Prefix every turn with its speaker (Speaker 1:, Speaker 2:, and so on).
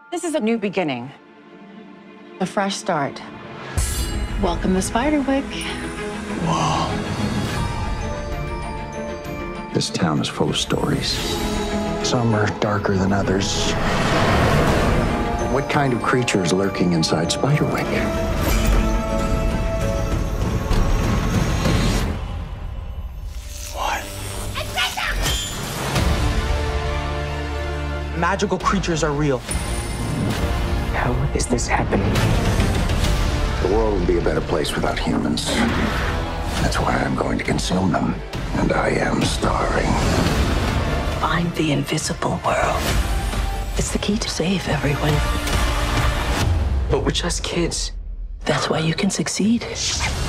Speaker 1: This is a new beginning. A fresh start. Welcome to Spiderwick.
Speaker 2: Wow. This town is full of stories. Some are darker than others. What kind of creature is lurking inside Spiderwick? What?
Speaker 3: Magical creatures are real.
Speaker 4: How is this happening?
Speaker 2: The world would be a better place without humans. That's why I'm going to consume them. And I am starving.
Speaker 4: Find the invisible world. It's the key to save everyone. But we're just kids. That's why you can succeed.